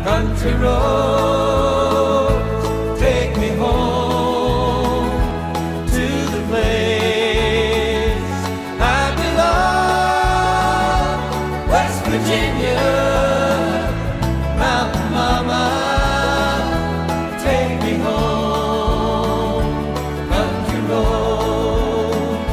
country roads, take me home to the place I belong. West Virginia, Mountain Mama, take me home, country roads.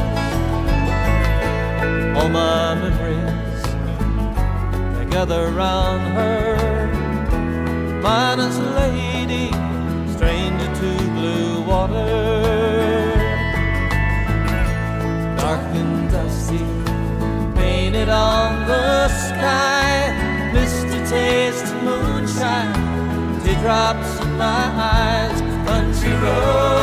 All my memories, they gather round her, minus lady, stranger to blue water. Dark and dusty, painted on the sky, misty taste of moonshine, teardrops in my eyes, country road.